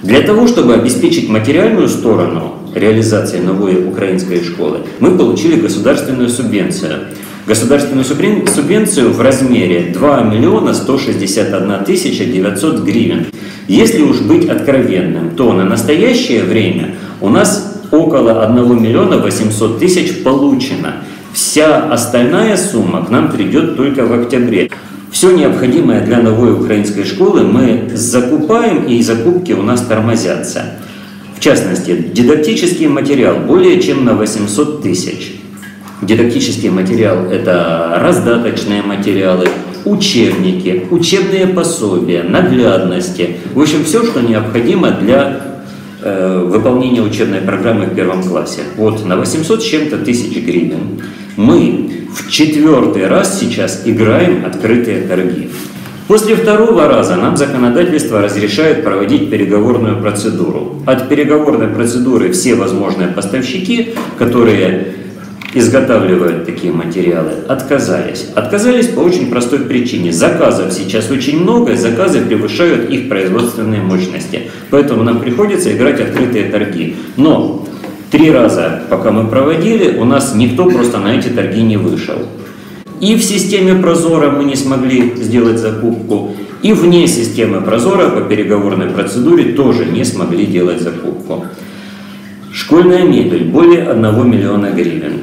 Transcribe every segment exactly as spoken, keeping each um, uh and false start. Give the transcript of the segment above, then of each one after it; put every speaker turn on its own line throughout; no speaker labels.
Для того, чтобы обеспечить материальную сторону реализации новой украинской школы, мы получили государственную субвенцию. Государственную субвенцию в размере два миллиона сто шестьдесят одна тысяча девятьсот гривен. Если уж быть откровенным, то на настоящее время у нас около одного миллиона восьмисот тысяч получено. Вся остальная сумма к нам придет только в октябре. Все необходимое для новой украинской школы мы закупаем, и закупки у нас тормозятся. В частности, дидактический материал более чем на восемьсот тысяч. Дидактический материал – это раздаточные материалы, учебники, учебные пособия, наглядности. В общем, все, что необходимо для э, выполнения учебной программы в первом классе. Вот на восемьсот с чем-то тысяч гривен мы в четвертый раз сейчас играем открытые торги. После второго раза нам законодательство разрешает проводить переговорную процедуру. От переговорной процедуры все возможные поставщики, которые изготавливают такие материалы, отказались. Отказались по очень простой причине. Заказов сейчас очень много, и заказы превышают их производственные мощности. Поэтому нам приходится играть открытые торги. Но три раза, пока мы проводили, у нас никто просто на эти торги не вышел. И в системе Прозора мы не смогли сделать закупку, и вне системы Прозора по переговорной процедуре тоже не смогли делать закупку. Школьная мебель более одного миллиона гривен.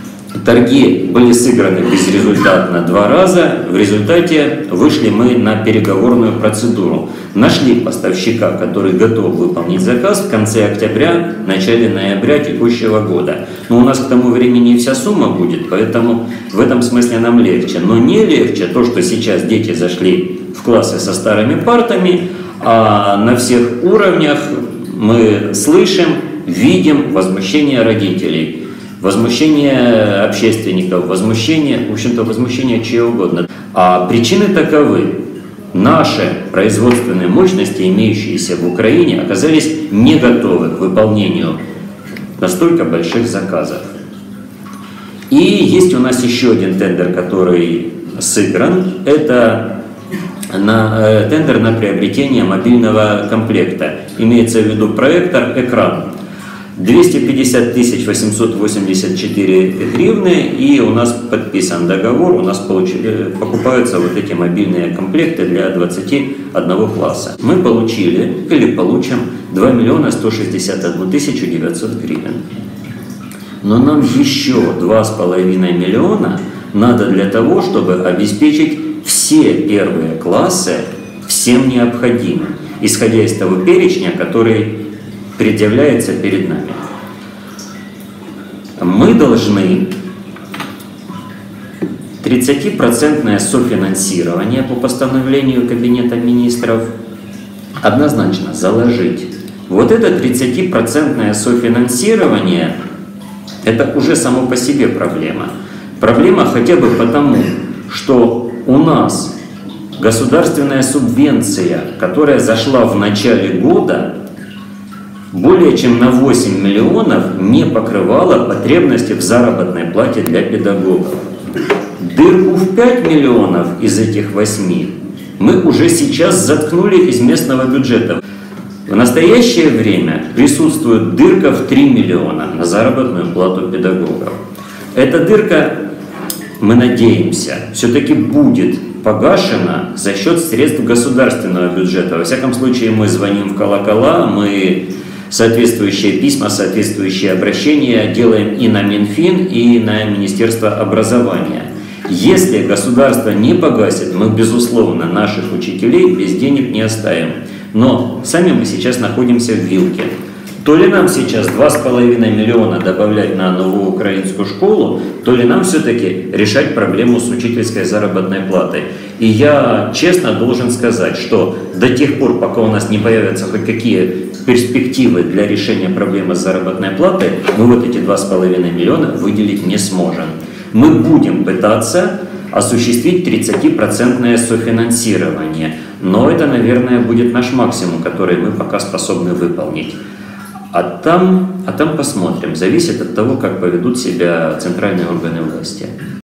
Торги были сыграны безрезультатно два раза. В результате вышли мы на переговорную процедуру. Нашли поставщика, который готов выполнить заказ в конце октября, начале ноября текущего года. Но у нас к тому времени вся сумма будет, поэтому в этом смысле нам легче. Но не легче то, что сейчас дети зашли в классы со старыми партами, а на всех уровнях мы слышим, видим возмущение родителей. Возмущение общественников, возмущение, в общем-то, возмущение чего угодно. А причины таковы. Наши производственные мощности, имеющиеся в Украине, оказались не готовы к выполнению настолько больших заказов. И есть у нас еще один тендер, который сыгран. Это на, э, тендер на приобретение мобильного комплекта. Имеется в виду проектор, экран. двести пятьдесят тысяч восемьсот восемьдесят четыре гривны, и у нас подписан договор, у нас получили, покупаются вот эти мобильные комплекты для двадцати одного класса. Мы получили или получим два миллиона сто шестьдесят одну тысячу девятьсот гривен. Но нам еще два с половиной миллиона надо для того, чтобы обеспечить все первые классы всем необходимым, исходя из того перечня, который предъявляется перед нами. Мы должны тридцатипроцентное софинансирование по постановлению Кабинета министров однозначно заложить. Вот это тридцатипроцентное софинансирование – это уже само по себе проблема. Проблема хотя бы потому, что у нас государственная субвенция, которая зашла в начале года, более чем на восемь миллионов не покрывала потребности в заработной плате для педагогов. Дырку в пять миллионов из этих восьми мы уже сейчас заткнули из местного бюджета. В настоящее время присутствует дырка в три миллиона на заработную плату педагогов. Эта дырка, мы надеемся, все-таки будет погашена за счет средств государственного бюджета. Во всяком случае, мы звоним в колокола, мы соответствующие письма, соответствующие обращения делаем и на Минфин, и на Министерство образования. Если государство не погасит, мы, безусловно, наших учителей без денег не оставим. Но сами мы сейчас находимся в вилке. То ли нам сейчас два с половиной миллиона добавлять на новую украинскую школу, то ли нам все-таки решать проблему с учительской заработной платой. И я честно должен сказать, что до тех пор, пока у нас не появятся хоть какие перспективы для решения проблемы с заработной платой, мы вот эти два с половиной миллиона выделить не сможем. Мы будем пытаться осуществить тридцатипроцентное софинансирование, но это, наверное, будет наш максимум, который мы пока способны выполнить. А там, а там посмотрим. Зависит от того, как поведут себя центральные органы власти.